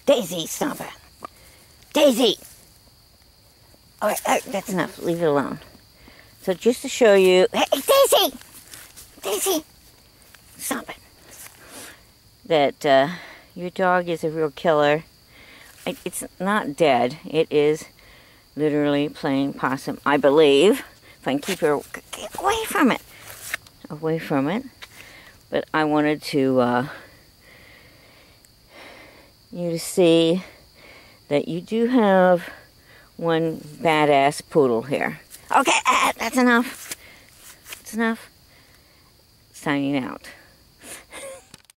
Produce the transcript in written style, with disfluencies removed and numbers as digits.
Daisy, stop it. Daisy! Alright, that's enough. Leave it alone. So just to show you... Hey, Daisy! Daisy! Stop it. That your dog is a real killer. It's not dead. It is literally playing possum, I believe. If I can keep her... Get away from it. Away from it. But I wanted to... you to see that you do have one badass poodle here. Okay, that's enough. That's enough. Signing out.